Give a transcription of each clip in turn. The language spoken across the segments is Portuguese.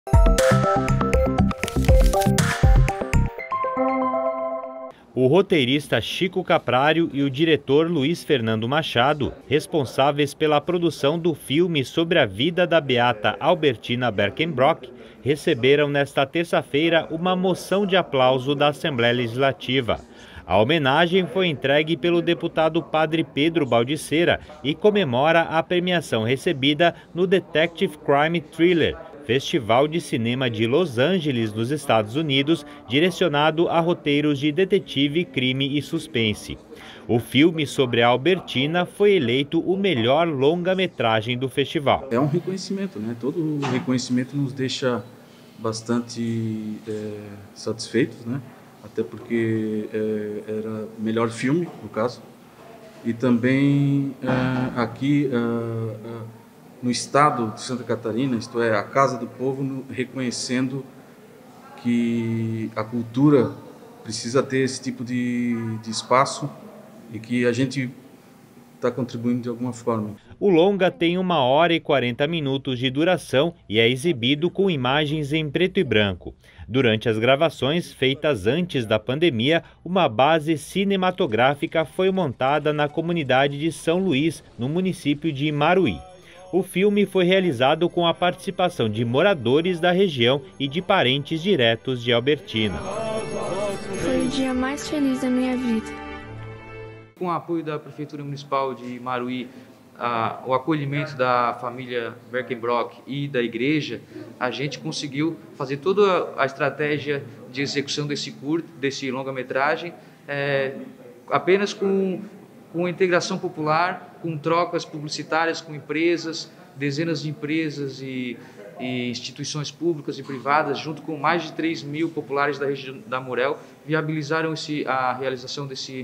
O roteirista Chico Caprário e o diretor Luiz Fernando Machado, responsáveis pela produção do filme sobre a vida da beata Albertina Berkenbrock, receberam nesta terça-feira uma moção de aplauso da Assembleia Legislativa. A homenagem foi entregue pelo deputado Padre Pedro Baldiceira e comemora a premiação recebida no Detective Crime Thriller, Festival de Cinema de Los Angeles, nos Estados Unidos, direcionado a roteiros de detetive, crime e suspense. O filme sobre a Albertina foi eleito o melhor longa-metragem do festival. É um reconhecimento, né? Todo reconhecimento nos deixa bastante satisfeitos, né? Até porque era o melhor filme, no caso. E também aqui no estado de Santa Catarina, isto é, a Casa do Povo, reconhecendo que a cultura precisa ter esse tipo de espaço e que a gente está contribuindo de alguma forma. O longa tem 1h40 de duração e é exibido com imagens em preto e branco. Durante as gravações feitas antes da pandemia, uma base cinematográfica foi montada na comunidade de São Luís, no município de Imaruí. O filme foi realizado com a participação de moradores da região e de parentes diretos de Albertina. Foi o dia mais feliz da minha vida. Com o apoio da Prefeitura Municipal de Imaruí, o acolhimento da família Berkenbrock e da igreja, a gente conseguiu fazer toda a estratégia de execução desse longa-metragem apenas com integração popular, com trocas publicitárias com empresas, dezenas de empresas e instituições públicas e privadas, junto com mais de 3.000 populares da região da Murel, viabilizaram a realização desse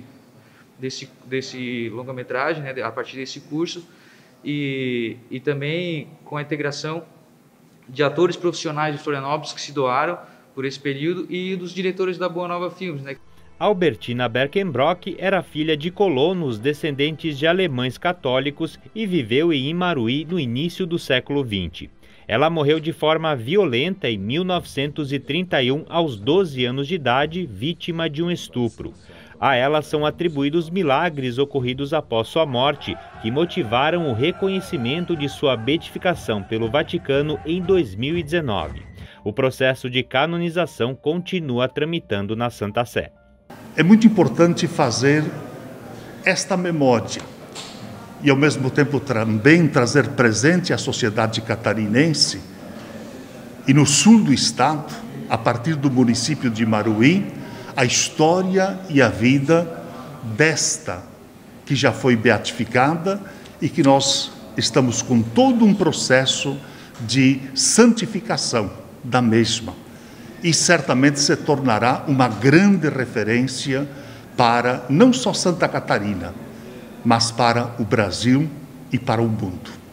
longa-metragem, né, a partir desse curso, e também com a integração de atores profissionais de Florianópolis que se doaram por esse período e dos diretores da Boa Nova Filmes, né? Albertina Berkenbrock era filha de colonos descendentes de alemães católicos e viveu em Imaruí no início do século XX. Ela morreu de forma violenta em 1931, aos 12 anos de idade, vítima de um estupro. A ela são atribuídos milagres ocorridos após sua morte, que motivaram o reconhecimento de sua beatificação pelo Vaticano em 2019. O processo de canonização continua tramitando na Santa Sé. É muito importante fazer esta memória e, ao mesmo tempo, também trazer presente à sociedade catarinense e no sul do estado, a partir do município de Imaruí, a história e a vida desta que já foi beatificada e que nós estamos com todo um processo de santificação da mesma. E certamente se tornará uma grande referência para não só Santa Catarina, mas para o Brasil e para o mundo.